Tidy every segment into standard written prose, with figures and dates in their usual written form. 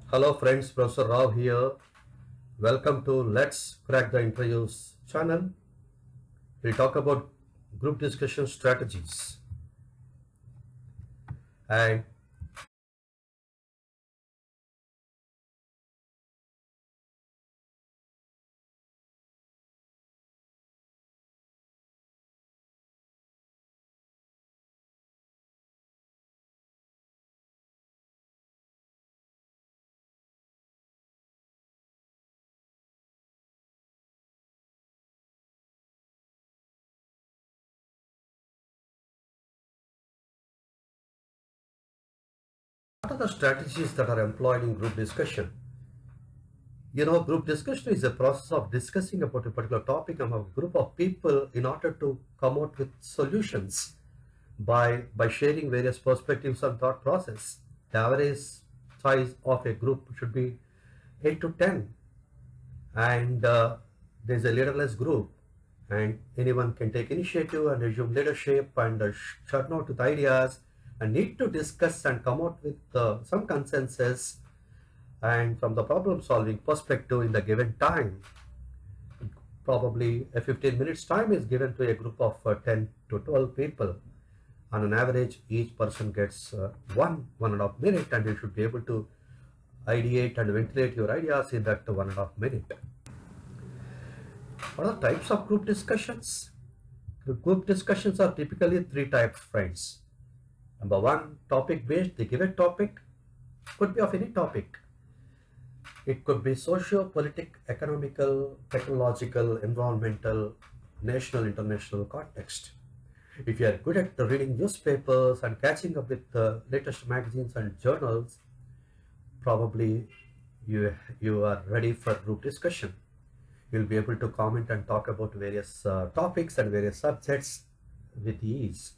Hello friends, Professor Rao here. Welcome to Let's Crack the Interviews channel. We talk about group discussion strategies. And what are the strategies that are employed in group discussion? Group discussion is a process of discussing about a particular topic among a group of people in order to come out with solutions by sharing various perspectives and thought process. The average size of a group should be 8 to 10, and there's a leaderless group, and anyone can take initiative and assume leadership and shut out with ideas and need to discuss and come out with some consensus, and from the problem solving perspective in the given time. Probably a 15 minutes time is given to a group of 10 to 12 people. On an average, each person gets 1.5 minutes, and you should be able to ideate and ventilate your ideas in that 1.5 minutes. What are the types of group discussions? Group discussions are typically three types, friends. Number one, topic based. They give a topic, could be of any topic. It could be socio, political, economical, technological, environmental, national, international context. If you are good at reading newspapers and catching up with the latest magazines and journals, probably you are ready for group discussion. You'll be able to comment and talk about various topics and various subjects with ease.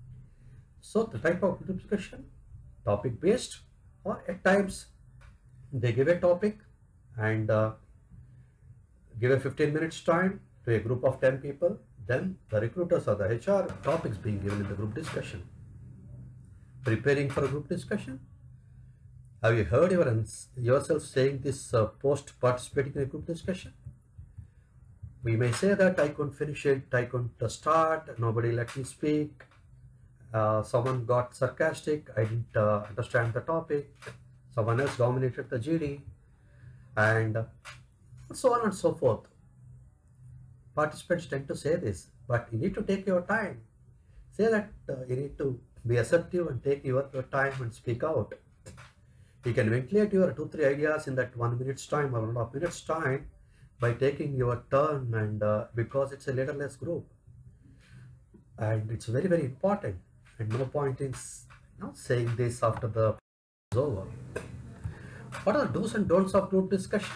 So the type of group discussion, topic based, or at times they give a topic and give a 15 minutes time to a group of 10 people. Then the recruiters or the HR topics being given in the group discussion. Preparing for a group discussion. Have you heard yourself saying this post participating in a group discussion? We may say that I couldn't finish it, I couldn't start, nobody let me speak, someone got sarcastic, I didn't understand the topic, someone else dominated the GD, and so on and so forth. Participants tend to say this, but you need to take your time. Say that you need to be assertive and take your time and speak out. You can ventilate your 2-3 ideas in that 1 minute's time or 1.5 minutes time by taking your turn, and because it's a leaderless group, and it's very important, and no point in saying this after the is over. What are the do's and don'ts of group discussion?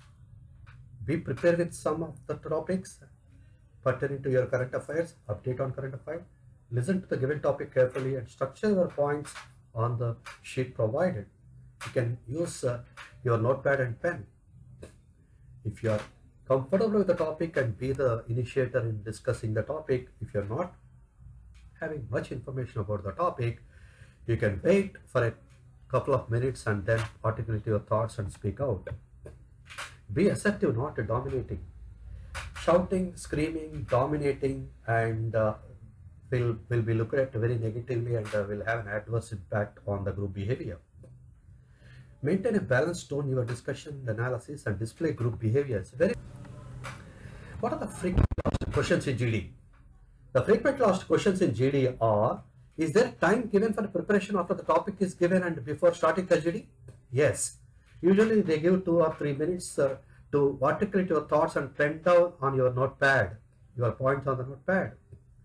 Be prepared with some of the topics pertaining to your current affairs, update on current affairs, listen to the given topic carefully and structure your points on the sheet provided. You can use your notepad and pen. If you are comfortable with the topic, and be the initiator in discussing the topic. If you're not having much information about the topic, you can wait for a couple of minutes and then articulate your thoughts and speak out. Be assertive, not dominating. Shouting, screaming, dominating, and will be looked at very negatively, and will have an adverse impact on the group behavior. Maintain a balanced tone in your discussion, analysis, and display group behaviors. What are the frequent asked questions in GD? The frequently asked questions in GD are: is there time given for preparation after the topic is given and before starting the GD? Yes. Usually they give 2 or 3 minutes to articulate your thoughts and pen down on your notepad, your points on the notepad.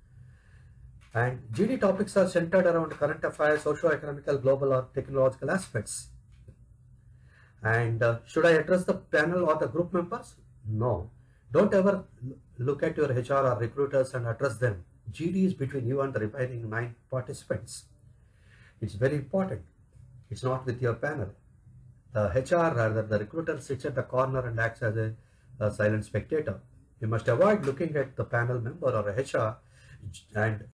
And GD topics are centered around current affairs, socio-economical, global, or technological aspects. And should I address the panel or the group members? No. Don't ever look at your HR or recruiters and address them. GD is between you and the remaining 9 participants. It's very important. It's not with your panel. The HR, rather the recruiter, sits at the corner and acts as a silent spectator. You must avoid looking at the panel member or a HR and